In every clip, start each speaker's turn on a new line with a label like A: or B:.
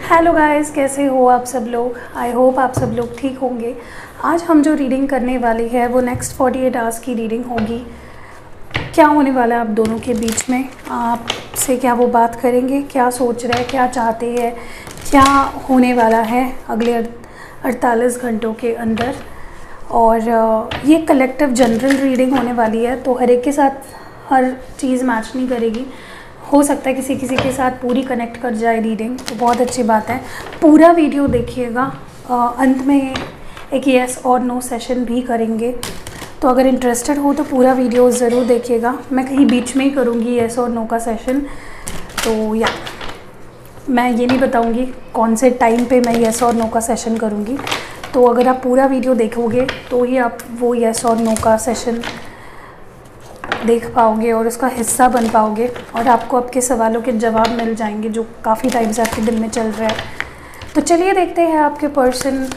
A: Hello guys, कैसे हो आप सब लोग। आई होप आप सब लोग ठीक होंगे। आज हम जो रीडिंग करने वाली है वो नेक्स्ट 48 आवर्स की रीडिंग होगी। क्या होने वाला है आप दोनों के बीच में, आपसे क्या वो बात करेंगे, क्या सोच रहे हैं, क्या चाहते हैं, क्या होने वाला है अगले 48 घंटों के अंदर। और ये कलेक्टिव जनरल रीडिंग होने वाली है, तो हर एक के साथ हर चीज़ मैच नहीं करेगी। हो सकता है किसी किसी के साथ पूरी कनेक्ट कर जाए रीडिंग, तो बहुत अच्छी बात है। पूरा वीडियो देखिएगा, अंत में एक येस और नो सेशन भी करेंगे, तो अगर इंटरेस्टेड हो तो पूरा वीडियो ज़रूर देखिएगा। मैं कहीं बीच में ही करूँगी येस और नो का सेशन, तो या मैं ये नहीं बताऊँगी कौन से टाइम पे मैं येस और नो का सेशन करूँगी। तो अगर आप पूरा वीडियो देखोगे तो ही आप वो येस और नो का सेशन देख पाओगे और उसका हिस्सा बन पाओगे, और आपको आपके सवालों के जवाब मिल जाएंगे जो काफ़ी टाइम से आपके दिल में चल रहा है। तो चलिए देखते हैं आपके पर्सन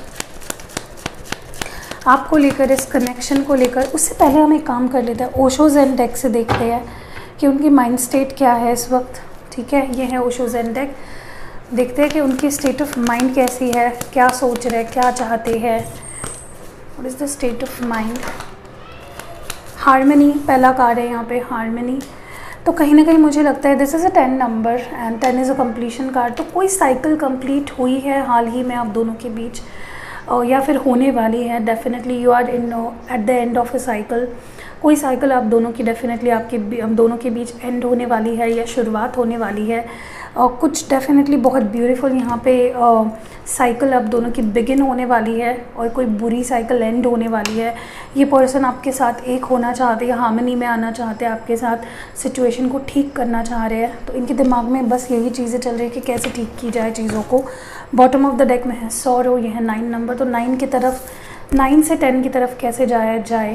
A: आपको लेकर, इस कनेक्शन को लेकर। उससे पहले हम एक काम कर लेते हैं, ओशो ज़ेन डेक से देखते हैं कि उनकी माइंड स्टेट क्या है इस वक्त। ठीक है, ये है ओशो ज़ेन डेक। देखते हैं कि उनकी स्टेट ऑफ माइंड कैसी है, क्या सोच रहे हैं, क्या चाहते हैं। What is the state of mind. Harmony पहला कार्ड है यहाँ पे, हारमनी। तो कहीं ना कहीं मुझे लगता है this is a 10 number and 10 is a completion card. तो कोई साइकिल कंप्लीट हुई है हाल ही में आप दोनों के बीच, या फिर होने वाली है। Definitely you are in at the end of a cycle. कोई साइकिल आप दोनों की डेफिनेटली हम दोनों के बीच एंड होने वाली है या शुरुआत होने वाली है। कुछ डेफिनेटली बहुत ब्यूटीफुल यहाँ पे साइकिल आप दोनों की बिगिन होने वाली है, और कोई बुरी साइकिल एंड होने वाली है। ये पर्सन आपके साथ एक होना चाहते हैं, हार्मनी में आना चाहते हैं, आपके साथ सिचुएशन को ठीक करना चाह रहे हैं। तो इनके दिमाग में बस यही चीज़ें चल रही है कि कैसे ठीक की जाए चीज़ों को। बॉटम ऑफ द डेक में है सॉरो, ये है 9 नंबर। तो 9 की तरफ, 9 से 10 की तरफ कैसे जाया जाए,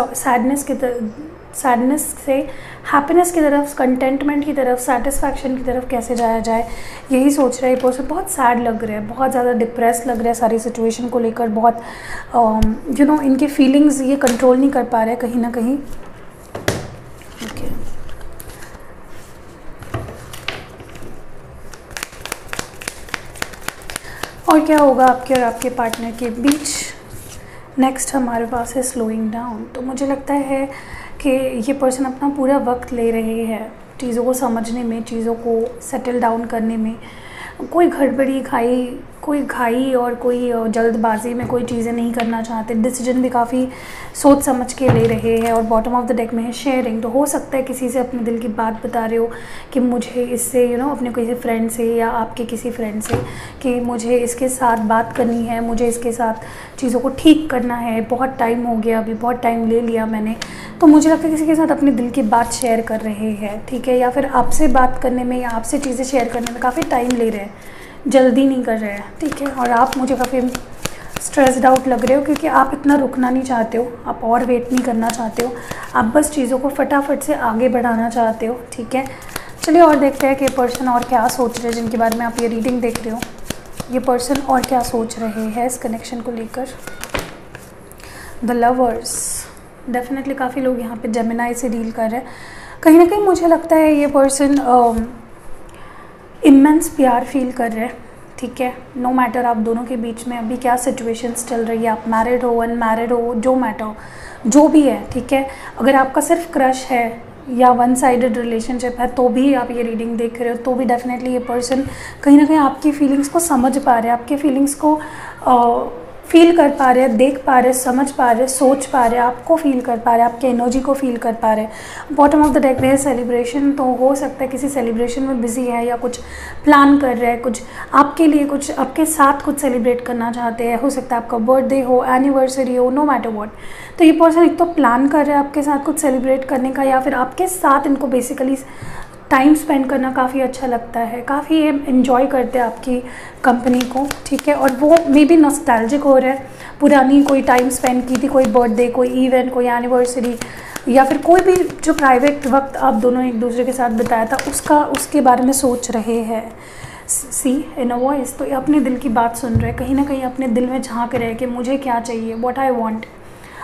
A: सैडनेस से हैप्पीनेस की तरफ, कंटेंटमेंट की तरफ, सेटिस्फैक्शन की तरफ कैसे जाया जाए, यही सोच रहे हैं। पर्सन बहुत सैड लग रहा है, बहुत ज़्यादा डिप्रेस लग रहा है सारी सिचुएशन को लेकर। बहुत इनके फीलिंग्स ये कंट्रोल नहीं कर पा रहे हैं कहीं ना कहीं। और क्या होगा आपके और आपके पार्टनर के बीच। नेक्स्ट हमारे पास है स्लोइंग डाउन। तो मुझे लगता है कि ये पर्सन अपना पूरा वक्त ले रहे हैं चीज़ों को समझने में, चीज़ों को सेटल डाउन करने में। कोई घाई और कोई जल्दबाजी में कोई चीज़ें नहीं करना चाहते। डिसीजन भी काफ़ी सोच समझ के ले रहे हैं। और बॉटम ऑफ द डेक में है शेयरिंग। तो हो सकता है किसी से अपने दिल की बात बता रहे हो कि मुझे इससे अपने किसी फ्रेंड से या आपके किसी फ्रेंड से कि मुझे इसके साथ बात करनी है, मुझे इसके साथ चीज़ों को ठीक करना है, बहुत टाइम हो गया, अभी बहुत टाइम ले लिया मैंने। तो मुझे लगता है किसी के साथ अपने दिल की बात शेयर कर रहे हैं। ठीक है, या फिर आपसे बात करने में या आपसे चीज़ें शेयर करने में काफ़ी टाइम ले रहे हैं, जल्दी नहीं कर रहे हैं। ठीक है, और आप मुझे काफ़ी स्ट्रेस्ड आउट लग रहे हो क्योंकि आप इतना रुकना नहीं चाहते हो, आप और वेट नहीं करना चाहते हो, आप बस चीज़ों को फटाफट से आगे बढ़ाना चाहते हो। ठीक है, चलिए और देखते हैं कि पर्सन और क्या सोच रहे हैं, जिनके बारे में आप ये रीडिंग देख रहे हो। ये पर्सन और क्या सोच रहे हैं इस कनेक्शन को लेकर। The lovers. डेफिनेटली काफ़ी लोग यहाँ पे जेमिनाई से डील कर रहे हैं। कहीं ना कहीं मुझे लगता है ये पर्सन इमेंस प्यार फील कर रहे हैं। ठीक है, नो मैटर आप दोनों के बीच में अभी क्या सिचुएशंस चल रही है, आप मैरिड हो, अनमैरिड हो, जो मैटर हो, जो भी है। ठीक है, अगर आपका सिर्फ क्रश है या वन साइडेड रिलेशनशिप है तो भी आप ये रीडिंग देख रहे हो, तो भी डेफिनेटली ये पर्सन कहीं ना कहीं आपकी फीलिंग्स को समझ पा रहे हैं, आपके फीलिंग्स को फील कर पा रहे हैं, देख पा रहे हैं, समझ पा रहे हैं, सोच पा रहे हैं, आपको फील कर पा रहे हैं, आपके एनर्जी को फील कर पा रहे हैं। बॉटम ऑफ द डेक में है सेलिब्रेशन। तो हो सकता है किसी सेलिब्रेशन में बिजी है या कुछ प्लान कर रहे हैं, कुछ आपके लिए, कुछ आपके साथ कुछ सेलिब्रेट करना चाहते हैं। हो सकता है आपका बर्थडे हो, एनिवर्सरी हो, नो मैटर व्हाट। तो ये पर्सन एक तो प्लान कर रहे हैं आपके साथ कुछ सेलिब्रेट करने का, या फिर आपके साथ इनको बेसिकली टाइम स्पेंड करना काफ़ी अच्छा लगता है, काफ़ी एंजॉय करते हैं आपकी कंपनी को। ठीक है, और वो मे बी नॉस्टैल्जिक हो रहा है, पुरानी कोई टाइम स्पेंड की थी, कोई बर्थडे, कोई इवेंट, कोई एनिवर्सरी, या फिर कोई भी जो प्राइवेट वक्त आप दोनों एक दूसरे के साथ बिताया था उसके बारे में सोच रहे हैं। See in a voice. तो अपने दिल की बात सुन रहे हैं, कहीं ना कहीं अपने दिल में झांक रहे हैं कि मुझे क्या चाहिए, व्हाट आई वांट।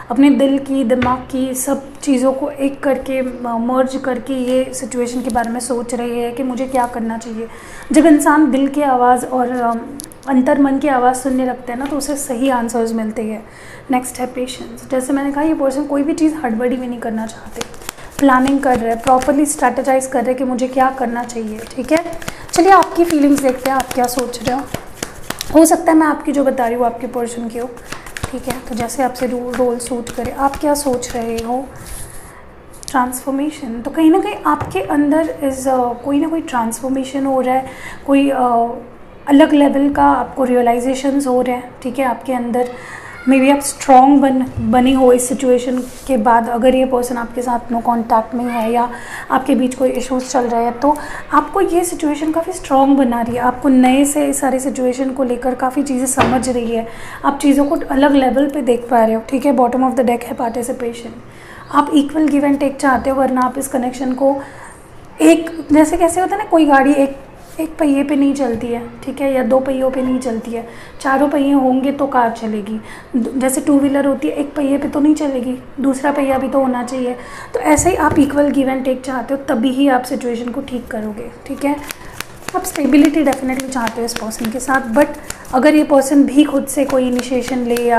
A: अपने दिल की, दिमाग की सब चीज़ों को एक करके मर्ज करके ये सिचुएशन के बारे में सोच रही है कि मुझे क्या करना चाहिए। जब इंसान दिल की आवाज़ और अंतर मन की आवाज़ सुनने लगते हैं ना, तो उसे सही आंसर्स मिलते हैं। नेक्स्ट है पेशेंस। जैसे मैंने कहा, ये पर्सन कोई भी चीज़ हड़बड़ी में नहीं करना चाहते, प्लानिंग कर रहे हैं, प्रॉपरली स्ट्रैटेजाइज कर रहे हैं कि मुझे क्या करना चाहिए। ठीक है, चलिए आपकी फीलिंग्स देखते हैं, आप क्या सोच रहे हो सकता है मैं आपकी जो बता रही हूँ आपके पर्सन की हो। ठीक है, तो जैसे आपसे रोल सूट करे, आप क्या सोच रहे हो। ट्रांसफॉर्मेशन, तो कहीं ना कहीं आपके अंदर कोई ना कोई ट्रांसफॉर्मेशन हो रहा है, कोई अलग लेवल का आपको रियलाइजेशंस हो रहे हैं। ठीक है, आपके अंदर मे बी आप स्ट्रॉन्ग बने हो इस सिचुएशन के बाद। अगर ये पर्सन आपके साथ नो कांटेक्ट में है या आपके बीच कोई इश्यूज चल रहे हैं, तो आपको ये सिचुएशन काफ़ी स्ट्रॉन्ग बना रही है। आपको नए से इस सारी सिचुएशन को लेकर काफ़ी चीज़ें समझ रही है, आप चीज़ों को अलग लेवल पे देख पा रहे हो। ठीक है, बॉटम ऑफ द डेक है पार्टिसिपेशन। आप इक्वल गिव एंड टेक चाहते हो, वरना आप इस कनेक्शन को एक, जैसे कैसे होता है ना, कोई गाड़ी एक पहिए पे नहीं चलती है, ठीक है, या दो पहियों पे नहीं चलती है, चारों पहिए होंगे तो कार चलेगी। जैसे टू व्हीलर होती है, एक पहिए पे तो नहीं चलेगी, दूसरा पहिया भी तो होना चाहिए। तो ऐसे ही आप इक्वल गिव एंड टेक चाहते हो, तभी ही आप सिचुएशन को ठीक करोगे। ठीक है, आप स्टेबिलिटी डेफिनेटली चाहते हो इस पर्सन के साथ, बट अगर ये पर्सन भी खुद से कोई इनिशिएशन ले या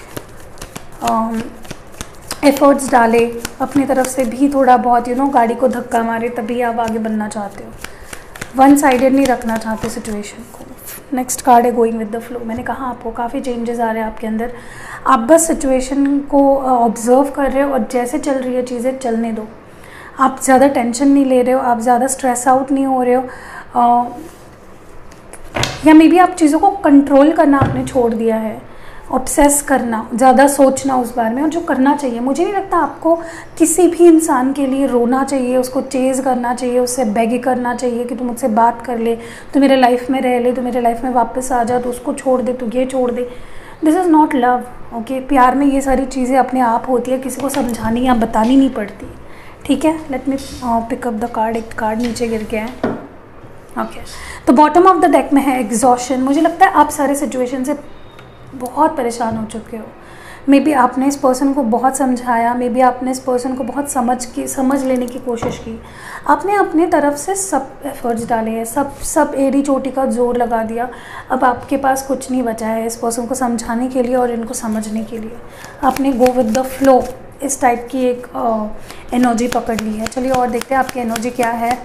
A: एफर्ट्स डाले अपनी तरफ से भी, थोड़ा बहुत गाड़ी को धक्का मारे, तभी आप आगे बढ़ना चाहते हो। वन साइडेड नहीं रखना चाहते सिचुएशन को। नेक्स्ट कार्ड है गोइंग विद द फ्लो। मैंने कहा आपको काफ़ी चेंजेस आ रहे हैं आपके अंदर, आप बस सिचुएशन को ऑब्जर्व कर रहे हो और जैसे चल रही है चीज़ें चलने दो। आप ज़्यादा टेंशन नहीं ले रहे हो, आप ज़्यादा स्ट्रेस आउट नहीं हो रहे हो, या मे बी आप चीज़ों को कंट्रोल करना आपने छोड़ दिया है, ऑब्सेस करना, ज़्यादा सोचना उस बारे में, और जो करना चाहिए। मुझे नहीं लगता आपको किसी भी इंसान के लिए रोना चाहिए, उसको चेज़ करना चाहिए, उससे बेग करना चाहिए कि तू मुझसे बात कर ले, तू मेरे लाइफ में रह ले, तू मेरे लाइफ में वापस आ जा, तो उसको छोड़ दे, तू ये छोड़ दे। This is not love. Okay, प्यार में ये सारी चीज़ें अपने आप होती है, किसी को समझानी या बतानी नहीं पड़ती। ठीक है, let me pick up the card. एक कार्ड नीचे गिर गया है। ओके, तो बॉटम ऑफ द डेक में है एग्जॉशन। मुझे लगता है आप सारे सिचुएशन से बहुत परेशान हो चुके हो। मे बी आपने इस पर्सन को बहुत समझाया, मे बी आपने इस पर्सन को बहुत समझ लेने की कोशिश की, आपने अपने तरफ से सब एफर्ट्स डाले हैं, सब एड़ी चोटी का जोर लगा दिया। अब आपके पास कुछ नहीं बचा है इस पर्सन को समझाने के लिए और इनको समझने के लिए। आपने गो विद द फ्लो इस टाइप की एक एनर्जी पकड़ ली है। चलिए और देखते हैं आपकी एनर्जी क्या है,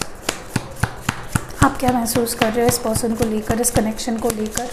A: आप क्या महसूस कर रहे हो इस पर्सन को लेकर, इस कनेक्शन को लेकर।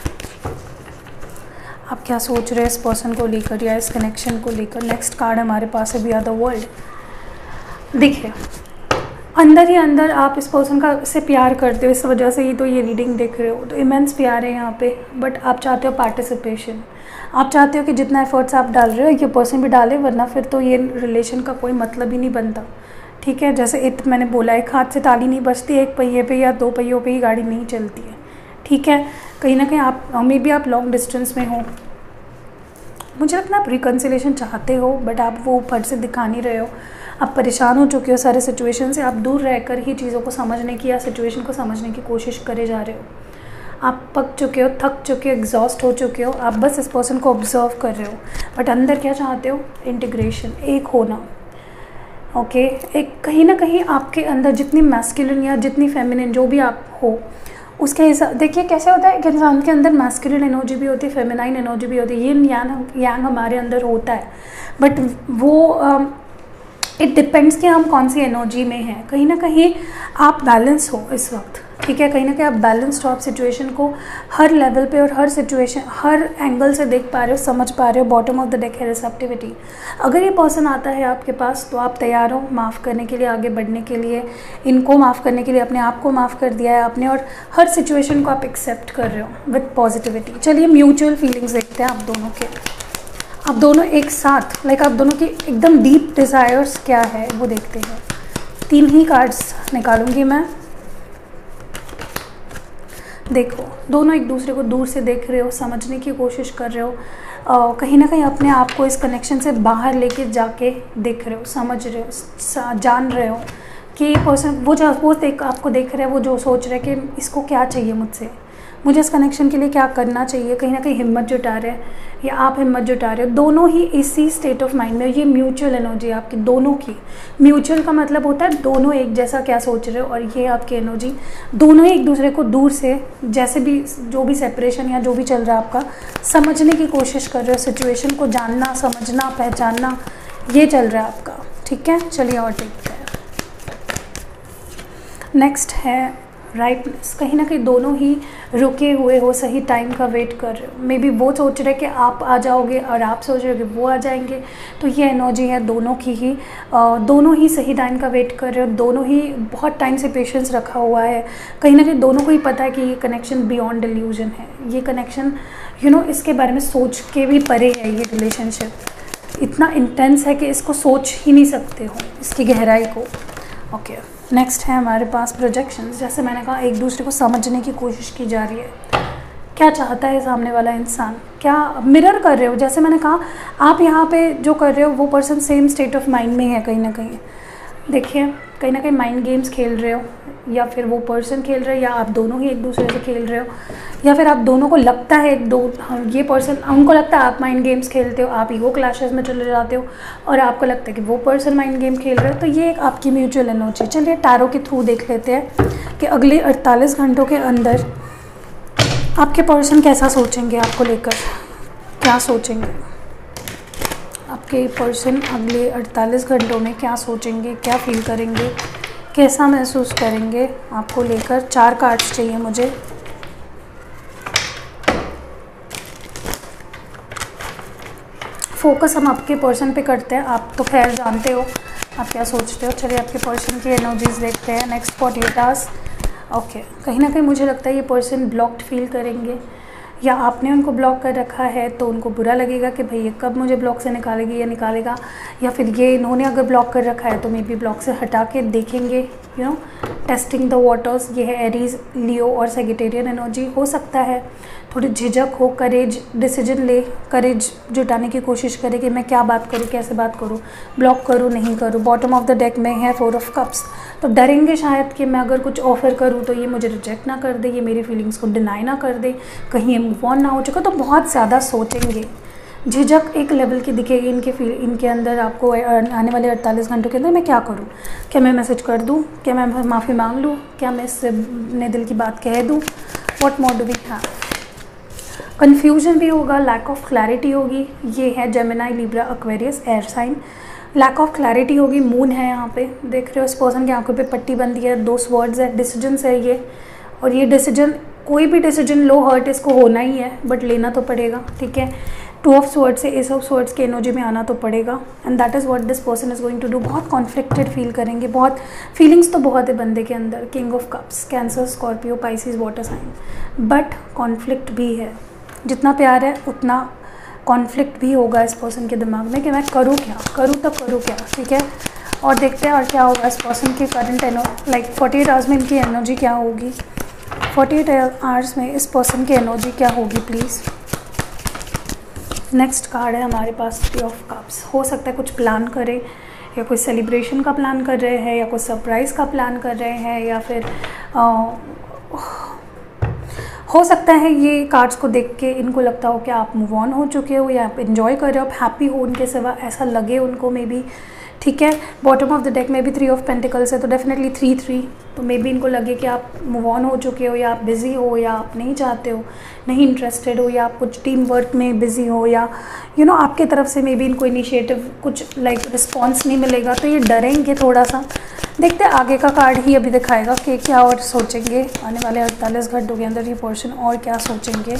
A: आप क्या सोच रहे हैं इस पर्सन को लेकर या इस कनेक्शन को लेकर। नेक्स्ट कार्ड हमारे पास है वी आर द वर्ल्ड। देखिए, अंदर ही अंदर आप इस पर्सन का से प्यार करते हो, इस वजह से ही तो ये रीडिंग देख रहे हो, तो इमेंस प्यार है यहाँ पे। बट आप चाहते हो पार्टिसिपेशन, आप चाहते हो कि जितना एफर्ट्स आप डाल रहे हो ये पर्सन भी डाले, वरना फिर तो ये रिलेशन का कोई मतलब ही नहीं बनता। ठीक है, जैसे मैंने बोला, एक हाथ से ताली नहीं बजती, एक पहिए पे या दो पहियों पे ही गाड़ी नहीं चलती है। ठीक है, कहीं ना कहीं आप मे बी आप लॉन्ग डिस्टेंस में हो, मुझे लगता है आप रिकन्सिलेशन चाहते हो, बट आप वो फट से दिखा नहीं रहे हो। आप परेशान हो चुके हो सारे सिचुएशन से, आप दूर रहकर ही चीज़ों को समझने की या सिचुएशन को समझने की कोशिश करे जा रहे हो। आप पक चुके हो, थक चुके हो, एग्जॉस्ट हो चुके हो, आप बस इस पर्सन को ऑब्जर्व कर रहे हो। बट अंदर क्या चाहते हो, इंटीग्रेशन, एक होना। ओके, एक कहीं ना कहीं आपके अंदर जितनी मैस्कुलिन या जितनी फेमिनिन जो भी आप हो, उसके हिसाब, देखिए कैसे होता है कि इंसान के अंदर मैस्कुलिन एनर्जी भी होती है, फेमिनाइन एनर्जी भी होती है, यिन यांग हमारे अंदर होता है। बट वो इट डिपेंड्स कि हम कौन सी एनर्जी में हैं। कहीं ना कहीं आप बैलेंस हो इस वक्त। ठीक है, कहीं ना कहीं आप बैलेंस्ड हो, आप सिचुएशन को हर लेवल पे और हर सिचुएशन, हर एंगल से देख पा रहे हो, समझ पा रहे हो। बॉटम ऑफ द डेक है रिसेप्टिविटी। अगर ये पर्सन आता है आपके पास, तो आप तैयार हो माफ़ करने के लिए, आगे बढ़ने के लिए, इनको माफ़ करने के लिए, अपने आप को माफ़ कर दिया है आपने, और हर सिचुएशन को आप एक्सेप्ट कर रहे हो विद पॉजिटिविटी। चलिए म्यूचुअल फीलिंग्स देखते हैं आप दोनों के। आप दोनों एक साथ, लाइक आप दोनों की एकदम डीप डिज़ायर्स क्या है वो देखते हैं। 3 ही कार्ड्स निकालूंगी मैं। देखो, दोनों एक दूसरे को दूर से देख रहे हो, समझने की कोशिश कर रहे हो, कहीं ना कहीं अपने आप को इस कनेक्शन से बाहर लेके जाके देख रहे हो, समझ रहे हो, जान रहे हो कि ये पर्सन वो आपको देख रहा है, वो जो सोच रहा है कि इसको क्या चाहिए मुझसे, मुझे इस कनेक्शन के लिए क्या करना चाहिए, कहीं ना कहीं हिम्मत जुटा रहे हैं या आप हिम्मत जुटा रहे हो, दोनों ही इसी स्टेट ऑफ माइंड में। ये म्यूचुअल एनर्जी आपकी दोनों की। म्यूचुअल का मतलब होता है दोनों एक जैसा क्या सोच रहे हो, और ये आपकी एनर्जी दोनों ही एक दूसरे को दूर से जैसे भी जो भी सेपरेशन या जो भी चल रहा है आपका, समझने की कोशिश कर रहे हो, सिचुएशन को जानना, समझना, पहचानना, ये चल रहा है आपका। ठीक है, चलिए और देखते हैं। नेक्स्ट है राइटनेस। कहीं ना कहीं दोनों ही रुके हुए हो, सही टाइम का वेट कर रहे हो। मे बी वो सोच रहे कि आप आ जाओगे और आप सोच रहे हो कि वो आ जाएंगे, तो ये एनर्जी है दोनों की ही। दोनों ही सही टाइम का वेट कर रहे हो, दोनों ही बहुत टाइम से पेशेंस रखा हुआ है। कहीं ना कहीं दोनों को ही पता है कि ये कनेक्शन बियॉन्ड इल्यूजन है, ये कनेक्शन इसके बारे में सोच के भी परे है। ये रिलेशनशिप इतना इंटेंस है कि इसको सोच ही नहीं सकते हो, इसकी गहराई को। ओके, नेक्स्ट है हमारे पास प्रोजेक्शंस। जैसे मैंने कहा, एक दूसरे को समझने की कोशिश की जा रही है, क्या चाहता है सामने वाला इंसान, क्या मिरर कर रहे हो। जैसे मैंने कहा, आप यहाँ पे जो कर रहे हो वो person same state of mind में है कहीं ना कहीं। देखिए, कहीं ना कहीं माइंड गेम्स खेल रहे हो, या फिर वो पर्सन खेल रहे हो, या आप दोनों ही एक दूसरे से खेल रहे हो, या फिर आप दोनों को लगता है ये पर्सन, उनको लगता है आप माइंड गेम्स खेलते हो, आप ईगो क्लैशेस में चले जाते हो, और आपको लगता है कि वो पर्सन माइंड गेम खेल रहे हो। तो ये एक आपकी म्यूचुअल एनर्जी। चलिए टैरो के थ्रू देख लेते हैं कि अगले 48 घंटों के अंदर आपके पर्सन कैसा सोचेंगे, आपको लेकर क्या सोचेंगे। आपके पर्सन अगले 48 घंटों में क्या सोचेंगे, क्या फील करेंगे, कैसा महसूस करेंगे आपको लेकर। 4 कार्ड्स चाहिए मुझे। फोकस हम आपके पर्सन पे करते हैं, आप तो खैर जानते हो आप क्या सोचते हो। चलिए आपके पर्सन की एनर्जीज देखते हैं नेक्स्ट 48 आवर्स। ओके, कहीं ना कहीं मुझे लगता है ये पर्सन ब्लॉक्ड फील करेंगे, या आपने उनको ब्लॉक कर रखा है तो उनको बुरा लगेगा कि भाई ये कब मुझे ब्लॉक से निकालेगी या निकालेगा, या फिर ये इन्होंने अगर ब्लॉक कर रखा है तो मे बी ब्लॉक से हटा के देखेंगे, टेस्टिंग द वाटर्स। ये है एरीज, लियो और सेजिटेरियन एनर्जी। हो सकता है थोड़ी झिझक हो, करेज, डिसीजन ले, करेज जुटाने की कोशिश करे कि मैं क्या बात करूँ, कैसे बात करूँ, ब्लॉक करूँ, नहीं करूँ। बॉटम ऑफ द डेक में है 4 ऑफ कप्स, तो डरेंगे शायद कि मैं अगर कुछ ऑफ़र करूँ तो ये मुझे रिजेक्ट ना कर दे, ये मेरी फीलिंग्स को डिनाई ना कर दे, कहीं ये मूव ऑन ना हो चुका, तो बहुत ज़्यादा सोचेंगे। झिझक एक लेवल की दिखेगी इनके अंदर आपको आने वाले 48 घंटों के अंदर। मैं क्या करूँ, क्या मैं मैसेज कर दूँ, क्या मैं माफ़ी मांग लूँ, क्या मैं इससे अपने दिल की बात कह दूँ, what more do we have. Confusion भी होगा, लैक ऑफ क्लैरिटी होगी। ये है Gemini, Libra, Aquarius, air sign. Lack of clarity होगी, मून है यहाँ पे, देख रहे हो इस पर्सन की आंखों पे पट्टी बंदी है, 2 स्वर्ड्स है, डिसीजंस है ये। और ये डिसीजन, कोई भी डिसीजन लो हर्ट इसको होना ही है, बट लेना तो पड़ेगा। ठीक है, 2 ऑफ स्वर्ड्स से एस ऑफ स्वर्ड्स के एनर्जी में आना तो पड़ेगा, and that is what this person is going to do. बहुत कॉन्फ्लिक्टेड फील करेंगे, बहुत फीलिंग्स तो बहुत है बंदे के अंदर। King of cups, Cancer, Scorpio, Pisces, water sign, but conflict भी है। जितना प्यार है उतना कॉन्फ्लिक्ट भी होगा इस पर्सन के दिमाग में कि मैं करूँ क्या, करूँ तो करूँ क्या। ठीक है, और देखते हैं और क्या होगा इस पर्सन की करंट लाइक 48 आवर्स में इनकी एनर्जी क्या होगी। 48 आवर्स में इस पर्सन की एनर्जी क्या होगी प्लीज़। नेक्स्ट कार्ड है हमारे पास 3 ऑफ कप्स। हो सकता है कुछ प्लान करें, या कोई सेलिब्रेशन का प्लान कर रहे हैं, या कोई सरप्राइज़ का प्लान कर रहे हैं, या फिर हो सकता है ये कार्ड्स को देख के इनको लगता हो कि आप मूव ऑन हो चुके हो, या आप इन्जॉय कर रहे हो, आप हैप्पी हो उनके सिवा, ऐसा लगे उनको मे बी। ठीक है, बॉटम ऑफ द डेक में भी 3 ऑफ पेंटिकल्स है, तो डेफिनेटली 3-3, तो मे बी इनको लगे कि आप मूव ऑन हो चुके हो, या आप बिज़ी हो, या आप नहीं चाहते हो, नहीं इंटरेस्टेड हो, या आप कुछ टीम वर्क में बिज़ी हो, या आपके तरफ से मे बी इनको इनिशिएटिव कुछ लाइक रिस्पॉन्स नहीं मिलेगा, तो ये डरेंगे थोड़ा सा। देखते हैं आगे का कार्ड ही अभी दिखाएगा कि क्या और सोचेंगे आने वाले 48 घंटों के अंदर ये पर्सन, और क्या सोचेंगे।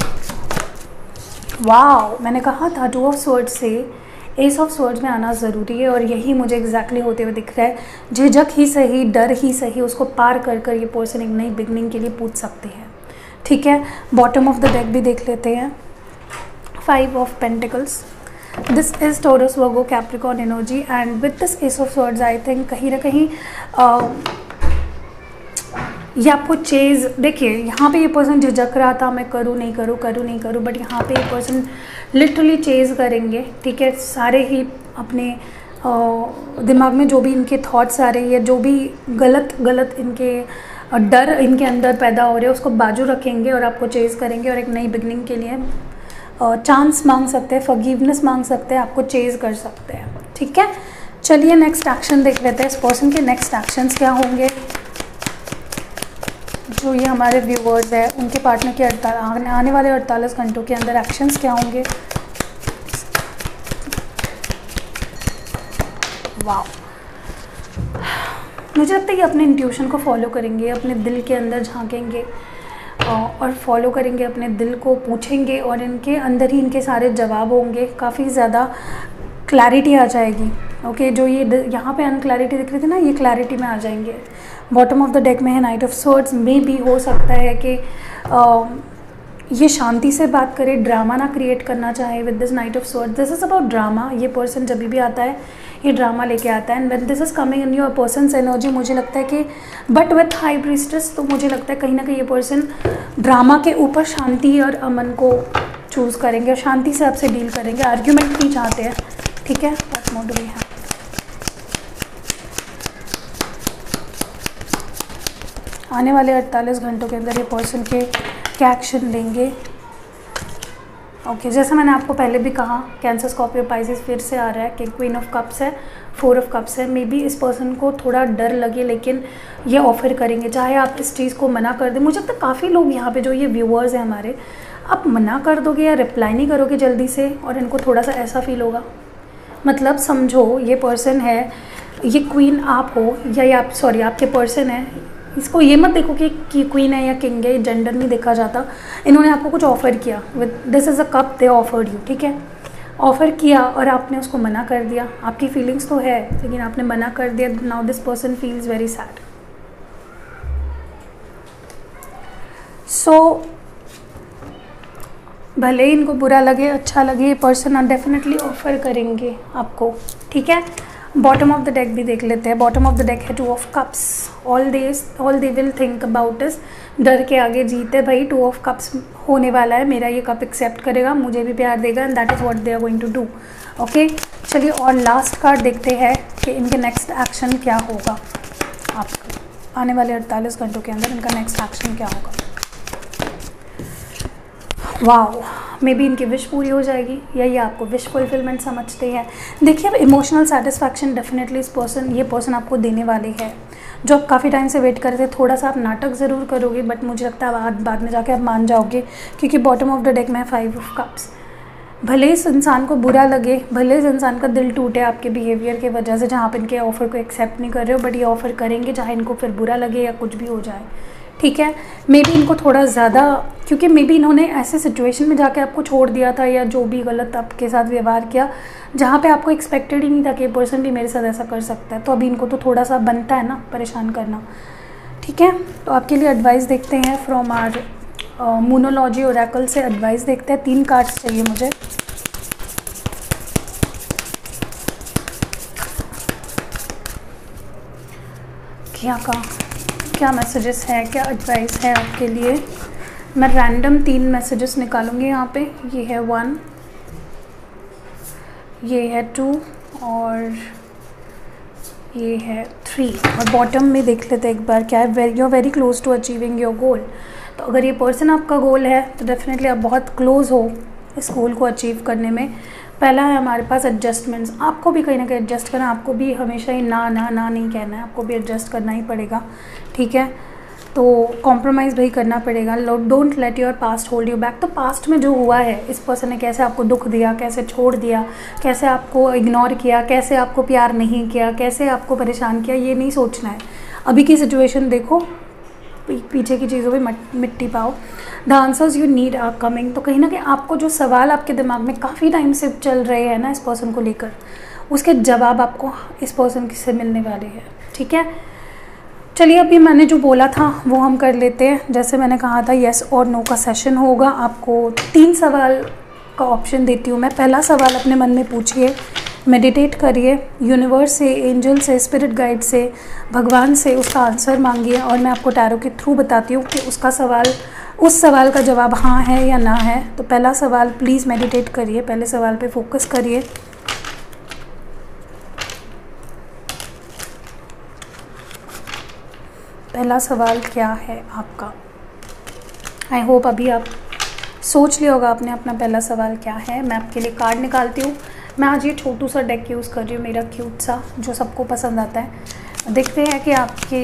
A: वाओ, मैंने कहा था 2 ऑफ स्वर्ड्स से एस ऑफ स्वर्ड्स में आना ज़रूरी है, और यही मुझे एग्जैक्टली होते हुए दिख रहा है। झिझक ही सही, डर ही सही, उसको पार कर कर ये पर्सन एक नई बिगनिंग के लिए पूछ सकते हैं। ठीक है, बॉटम ऑफ द डेक भी देख लेते हैं। 5 of pentacles, this is Taurus, Virgo, Capricorn energy, and with this ace of swords I think कहीं ना कहीं ये आपको चेज़, देखिए यहाँ पे ये पर्सन झिझक रहा था, मैं करूँ नहीं करूँ, करूँ नहीं करूँ, बट यहाँ पे ये पर्सन लिटरली चेज़ करेंगे। ठीक है, सारे ही अपने दिमाग में जो भी इनके थॉट्स आ रहे हैं, जो भी गलत इनके और डर इनके अंदर पैदा हो रहे हैं उसको बाजू रखेंगे और आपको चेज़ करेंगे और एक नई बिगनिंग के लिए चांस मांग सकते हैं, फॉरगिवनेस मांग सकते हैं, आपको चेज़ कर सकते हैं। ठीक है, चलिए नेक्स्ट एक्शन देख लेते हैं। इस पर्सन के नेक्स्ट एक्शंस क्या होंगे। जो ये हमारे व्यूवर्स हैं उनके पार्टनर के आने वाले 48 घंटों के अंदर एक्शंस क्या होंगे। वाह, मुझे लगता है कि अपने इंट्यूशन को फॉलो करेंगे, अपने दिल के अंदर झांकेंगे और फॉलो करेंगे अपने दिल को, पूछेंगे और इनके अंदर ही इनके सारे जवाब होंगे। काफ़ी ज़्यादा क्लैरिटी आ जाएगी। ओके, जो ये यहाँ पे अनक्लैरिटी दिख रही थी ना, ये क्लैरिटी में आ जाएंगे। बॉटम ऑफ द डेक में है नाइट ऑफ स्वॉर्ड्स। में भी हो सकता है कि ये शांति से बात करे, ड्रामा ना क्रिएट करना चाहे with this knight of swords. This is about drama. ये पर्सन जब भी आता है ये ड्रामा लेके आता है। And when this is coming in your person's energy, मुझे लगता है कि बट विथ हाई प्रीस्टेस, तो मुझे लगता है कहीं ना कहीं ये पर्सन ड्रामा के ऊपर शांति और अमन को चूज़ करेंगे और शांति से आपसे डील करेंगे। आर्ग्यूमेंट नहीं चाहते हैं। ठीक है, what more do we have. आने वाले 48 घंटों के अंदर ये पर्सन के क्या एक्शन लेंगे। ओके, जैसा मैंने आपको पहले भी कहा, कैंसर, स्कॉर्पियो, पाइसेस फिर से आ रहा है कि क्वीन ऑफ कप्स है, 4 ऑफ कप्स है। मे बी इस पर्सन को थोड़ा डर लगे लेकिन ये ऑफर करेंगे, चाहे आप इस चीज़ को मना कर दें। मुझे लगता है काफ़ी लोग यहाँ पे जो ये व्यूअर्स हैं हमारे, आप मना कर दोगे या रिप्लाई नहीं करोगे जल्दी से और इनको थोड़ा सा ऐसा फील होगा। मतलब समझो ये पर्सन है, ये क्वीन आप हो या ये आप, सॉरी आपके पर्सन है। इसको ये मत देखो कि क्वीन है या किंग है, जेंडर नहीं देखा जाता। इन्होंने आपको कुछ ऑफ़र किया, with this is a cup they offered you. ठीक है, ऑफ़र किया और आपने उसको मना कर दिया। आपकी फीलिंग्स तो है लेकिन आपने मना कर दिया। Now this person feels very sad. So भले ही इनको बुरा लगे अच्छा लगे, ये पर्सन डेफिनेटली ऑफर करेंगे आपको। ठीक है, बॉटम ऑफ द डेक भी देख लेते हैं। बॉटम ऑफ द डेक है 2 of cups. All they will think about is, डर के आगे जीत है भाई। 2 ऑफ कप्स होने वाला है, मेरा ये कप एक्सेप्ट करेगा, मुझे भी प्यार देगा, and that is what they are going to do. Okay, चलिए और लास्ट कार्ड देखते हैं कि इनके नेक्स्ट एक्शन क्या होगा। आपका आने वाले 48 घंटों के अंदर इनका नेक्स्ट एक्शन क्या होगा। वाओ, मे बी इनकी विश पूरी हो जाएगी या ये आपको विश फुलफिलमेंट समझते हैं। देखिए, अब इमोशनल सेटिस्फैक्शन डेफिनेटली ये पर्सन आपको देने वाले हैं। जो आप काफ़ी टाइम से वेट कर रहे थे, थोड़ा सा आप नाटक ज़रूर करोगे बट मुझे लगता है बाद में जाके आप मान जाओगे, क्योंकि बॉटम ऑफ द डेक में 5 ऑफ कप्स। भले इस इंसान को बुरा लगे, भले इस इंसान का दिल टूटे आपके बिहेवियर की वजह से, जहाँ आप इनके ऑफ़र को एक्सेप्ट नहीं कर रहे हो, बट ये ऑफ़र करेंगे चाहे इनको फिर बुरा लगे या कुछ भी हो जाए। ठीक है, मे बी इनको थोड़ा ज़्यादा, क्योंकि मे बी इन्होंने ऐसे सिचुएशन में जाके आपको छोड़ दिया था या जो भी गलत आपके साथ व्यवहार किया जहाँ पे आपको एक्सपेक्टेड ही नहीं था कि ये पर्सन भी मेरे साथ ऐसा कर सकता है। तो अभी इनको तो थोड़ा सा बनता है ना परेशान करना। ठीक है, तो आपके लिए एडवाइस देखते हैं फ्रॉम आर मूनोलॉजी ओरेकल से। एडवाइस देखते हैं, 3 कार्ड्स चाहिए मुझे। क्या मैसेजेस है, क्या एडवाइस है आपके लिए। मैं रैंडम 3 मैसेजेस निकालूंगी यहाँ पे। ये है 1, ये है 2 और ये है 3। और बॉटम में देख लेते हैं एक बार क्या है। You are very close to achieving your goal. तो अगर ये पर्सन आपका गोल है तो डेफिनेटली आप बहुत क्लोज हो इस गोल को अचीव करने में। पहला है हमारे पास एडजस्टमेंट्स। आपको भी कहीं ना कहीं एडजस्ट करना, आपको भी हमेशा ही ना नहीं कहना है, आपको भी एडजस्ट करना ही पड़ेगा। ठीक है, तो कॉम्प्रोमाइज़ भी करना पड़ेगा। Don't let your past hold you back. तो पास्ट में जो हुआ है, इस पर्सन ने कैसे आपको दुख दिया, कैसे छोड़ दिया, कैसे आपको इग्नोर किया, कैसे आपको प्यार नहीं किया, कैसे आपको परेशान किया, ये नहीं सोचना है। अभी की सिचुएशन देखो, पीछे की चीज़ों पे मिट्टी पाओ। The answers you need are coming. तो कहीं ना कहीं आपको जो सवाल आपके दिमाग में काफ़ी टाइम से चल रहे हैं ना इस पर्सन को लेकर, उसके जवाब आपको इस पर्सन से मिलने वाले हैं। ठीक है, चलिए अभी मैंने जो बोला था वो हम कर लेते हैं। जैसे मैंने कहा था येस और नो का सेशन होगा। आपको 3 सवाल का ऑप्शन देती हूँ मैं। पहला सवाल अपने मन में पूछिए, मेडिटेट करिए, यूनिवर्स से, एंजल से, स्पिरिट गाइड से, भगवान से उसका आंसर मांगिए और मैं आपको टैरो के थ्रू बताती हूँ कि उस सवाल का जवाब हाँ है या ना है। तो पहला सवाल, प्लीज़ मेडिटेट करिए, पहले सवाल पे फोकस करिए। पहला सवाल क्या है आपका? आई होप अभी आप सोच लिया होगा आपने अपना पहला सवाल क्या है। मैं आपके लिए कार्ड निकालती हूँ। मैं आज ये छोटू सा डेक यूज़ कर रही हूँ, मेरा क्यूट सा, जो सबको पसंद आता है। देखते हैं कि आपके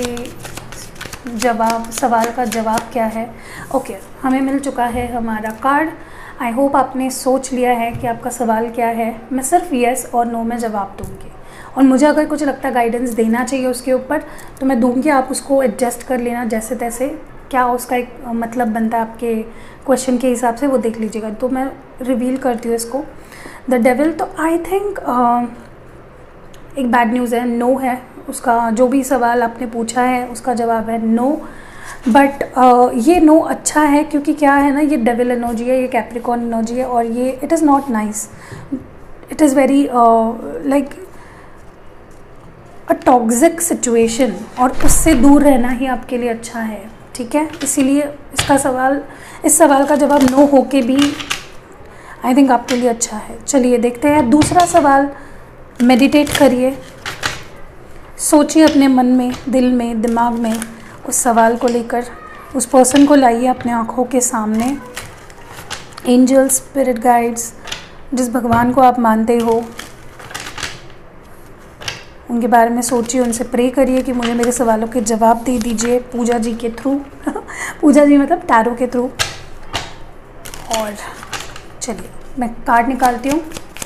A: सवाल का जवाब क्या है। ओके, हमें मिल चुका है हमारा कार्ड। आई होप आपने सोच लिया है कि आपका सवाल क्या है। मैं सिर्फ येस और नो में जवाब दूँगी, और मुझे अगर कुछ लगता है गाइडेंस देना चाहिए उसके ऊपर तो मैं दूँगी। आप उसको एडजस्ट कर लेना जैसे तैसे, क्या उसका एक मतलब बनता है आपके क्वेश्चन के हिसाब से, वो देख लीजिएगा। तो मैं रिवील करती हूँ इसको। द डेविल, तो आई थिंक एक बैड न्यूज़ है, नो है। उसका जो भी सवाल आपने पूछा है उसका जवाब है नो। बट ये नो अच्छा है, क्योंकि क्या है ना, ये डेविल एनर्जी है, ये कैप्रिकॉर्न एनर्जी है, और ये it is not nice, it is very like a toxic situation, और उससे दूर रहना ही आपके लिए अच्छा है, ठीक है। इसीलिए इस सवाल का जवाब नो होके भी आई थिंक आपके लिए अच्छा है। चलिए देखते हैं दूसरा सवाल। मेडिटेट करिए, सोचिए अपने मन में, दिल में, दिमाग में उस सवाल को लेकर, उस पर्सन को लाइए अपने आँखों के सामने। एंजल्स, स्पिरिट गाइड्स, जिस भगवान को आप मानते हो उनके बारे में सोचिए, उनसे प्रे करिए कि मुझे मेरे सवालों के जवाब दे दीजिए पूजा जी के थ्रू पूजा जी मतलब टैरो के थ्रू। और चलिए मैं कार्ड निकालती हूँ।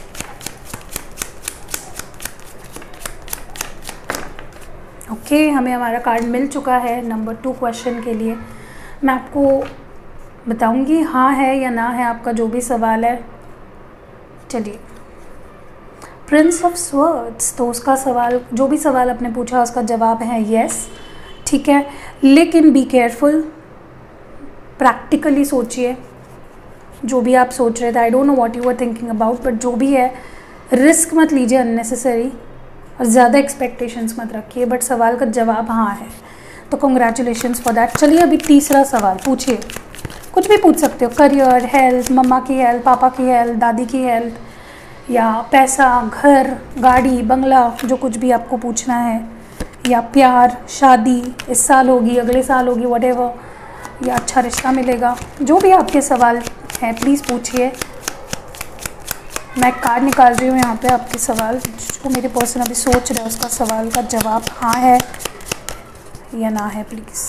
A: ओके, हमें हमारा कार्ड मिल चुका है नंबर 2 क्वेश्चन के लिए। मैं आपको बताऊंगी हाँ है या ना है आपका जो भी सवाल है। चलिए, प्रिंस ऑफ स्वर्ड्स, तो उसका सवाल, जो भी सवाल आपने पूछा उसका जवाब है येस, ठीक है। लेकिन बी केयरफुल, प्रैक्टिकली सोचिए जो भी आप सोच रहे थे। I don't know what you are thinking about, but जो भी है रिस्क मत लीजिए अननेसेसरी, और ज़्यादा एक्सपेक्टेशंस मत रखिए। बट सवाल का जवाब हाँ है, तो कॉन्ग्रेचुलेशंस फॉर दैट। चलिए अभी तीसरा सवाल पूछिए, कुछ भी पूछ सकते हो। करियर, हेल्थ, मम्मा की हेल्थ, पापा की हेल्थ, दादी की हेल्थ, या पैसा, घर, गाड़ी, बंगला, जो कुछ भी आपको पूछना है, या प्यार, शादी इस साल होगी, अगले साल होगी, व्हाटएवर, या अच्छा रिश्ता मिलेगा, जो भी आपके सवाल हैं प्लीज़ पूछिए। मैं कार्ड निकाल रही हूँ यहाँ पे आपके सवाल, जो मेरे पर्सन अभी सोच रहे हैं उसका सवाल का जवाब हाँ है या ना है, प्लीज़।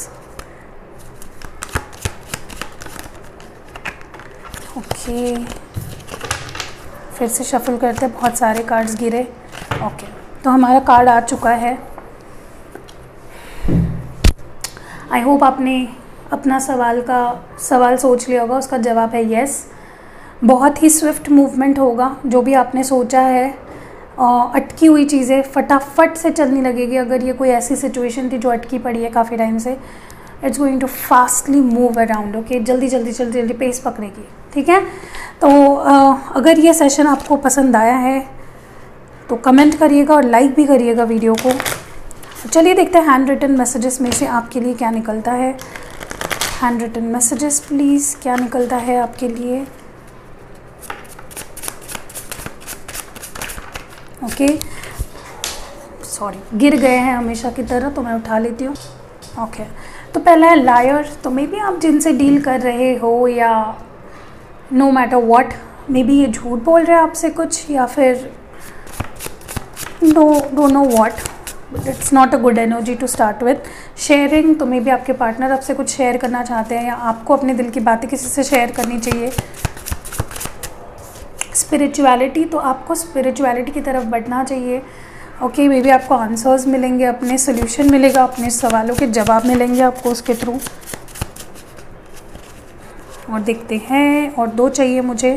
A: ओके, फिर से शफल करते हैं, बहुत सारे कार्ड्स गिरे। ओके, तो हमारा कार्ड आ चुका है। आई होप आपने अपना सवाल सोच लिया होगा, उसका जवाब है यस। बहुत ही स्विफ्ट मूवमेंट होगा, जो भी आपने सोचा है अटकी हुई चीज़ें फटाफट से चलने लगेगी। अगर ये कोई ऐसी सिचुएशन थी जो अटकी पड़ी है काफ़ी टाइम से, it's going to fastly move around. Okay, जल्दी पेस पकड़ेगी, ठीक है। तो अगर ये सेशन आपको पसंद आया है तो कमेंट करिएगा और लाइक भी करिएगा वीडियो को। चलिए देखते हैं हैंड रिटन मैसेजेस में से आपके लिए क्या निकलता है। हैंड रिटन मैसेजेस प्लीज़, क्या निकलता है आपके लिए। ओके, सॉरी गिर गए हैं हमेशा की तरह, तो मैं उठा लेती हूँ। ओके, तो पहला है लायर। तो मे बी आप जिनसे डील कर रहे हो, या no matter what, maybe ये झूठ बोल रहे हैं आपसे कुछ, या फिर don't know what, it's not a good energy to start with. Sharing, तो मे बी आपके पार्टनर आपसे कुछ शेयर करना चाहते हैं, या आपको अपने दिल की बातें किसी से शेयर करनी चाहिए। स्पिरिचुअलिटी, तो आपको स्पिरिचुअलिटी की तरफ बढ़ना चाहिए। ओके, मे बी आपको आंसर्स मिलेंगे, अपने सोल्यूशन मिलेगा, अपने सवालों के जवाब मिलेंगे आपको उसके थ्रू। और देखते हैं, और 2 चाहिए मुझे।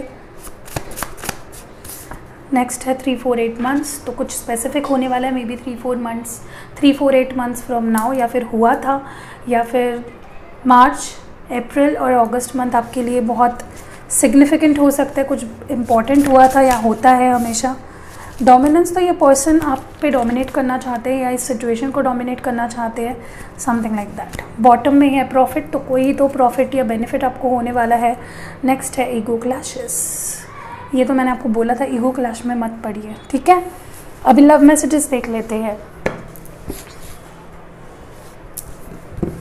A: नेक्स्ट है 3-4-8 मंथ्स, तो कुछ स्पेसिफिक होने वाला है, maybe 3-4-8 months from now, या फिर हुआ था, या फिर मार्च, अप्रैल और अगस्त मंथ आपके लिए बहुत सिग्निफिकेंट हो सकता है, कुछ इम्पॉर्टेंट हुआ था या होता है हमेशा। डोमिनेंस, तो ये पर्सन आप पे डोमिनेट करना चाहते हैं या इस सिचुएशन को डोमिनेट करना चाहते हैं, समथिंग लाइक दैट। बॉटम में है प्रॉफिट, तो कोई तो प्रॉफिट या बेनिफिट आपको होने वाला है। नेक्स्ट है ईगो क्लैशेस, ये तो मैंने आपको बोला था ईगो क्लैश में मत पड़िए, ठीक है। अभी लव मैसेजेस देख लेते हैं।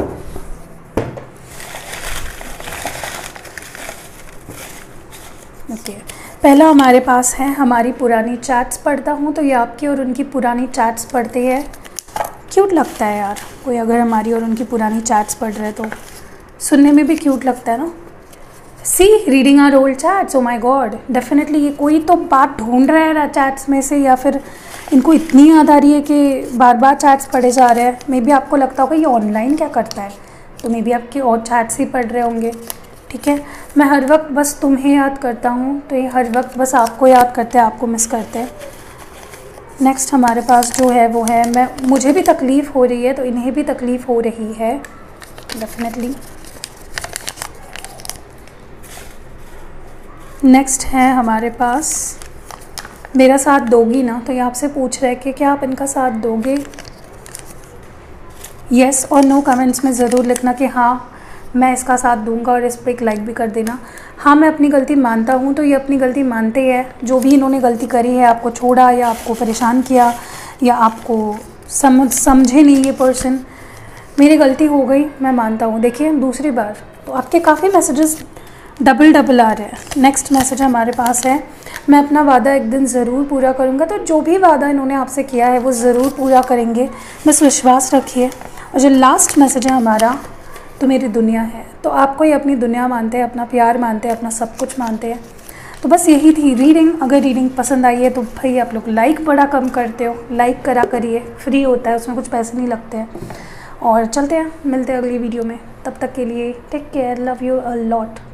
A: ओके, पहला हमारे पास है हमारी पुरानी चैट्स पढ़ता हूँ, तो ये आपकी और उनकी पुरानी चैट्स पढ़ते हैं। क्यूट लगता है यार, कोई अगर हमारी और उनकी पुरानी चैट्स पढ़ रहे तो सुनने में भी क्यूट लगता है ना। See reading our old chats, oh my god, definitely ये कोई तो बात ढूंढ रहा है चैट्स में से, या फिर इनको इतनी याद आ रही है कि बार बार चैट्स पढ़े जा रहे हैं। मे बी आपको लगता होगा ये ऑनलाइन क्या करता है, तो मे बी आपके और चैट्स ही पढ़ रहे होंगे। ठीक है, मैं हर वक्त बस तुम्हें याद करता हूँ, तो ये हर वक्त बस आपको याद करते हैं, आपको मिस करते हैं। नेक्स्ट हमारे पास जो है वो है मुझे भी तकलीफ़ हो रही है, तो इन्हें भी तकलीफ़ हो रही है डेफिनेटली। नेक्स्ट है हमारे पास मेरा साथ दोगी ना, तो ये आपसे पूछ रहे हैं कि क्या आप इनका साथ दोगे। येस और नो कमेंट्स में ज़रूर लिखना कि हाँ मैं इसका साथ दूंगा, और इस पर एक लाइक भी कर देना। हाँ मैं अपनी गलती मानता हूँ, तो ये अपनी गलती मानते हैं। जो भी इन्होंने गलती करी है, आपको छोड़ा या आपको परेशान किया या आपको समझे नहीं ये पर्सन, मेरी गलती हो गई, मैं मानता हूँ। देखिए दूसरी बार तो आपके काफ़ी मैसेजेस डबल आ रहे हैं। नेक्स्ट मैसेज हमारे पास है मैं अपना वादा एक दिन ज़रूर पूरा करूँगा, तो जो भी वादा इन्होंने आपसे किया है वो ज़रूर पूरा करेंगे, बस विश्वास रखिए। और जो लास्ट मैसेज है हमारा, तो मेरी दुनिया है, तो आपको ये अपनी दुनिया मानते हैं, अपना प्यार मानते हैं, अपना सब कुछ मानते हैं। तो बस यही थी रीडिंग। अगर रीडिंग पसंद आई है तो भाई आप लोग लाइक बड़ा कम करते हो, लाइक करा करिए, फ्री होता है, उसमें कुछ पैसे नहीं लगते हैं। और चलते हैं, मिलते हैं अगली वीडियो में, तब तक के लिए take care, love you a lot.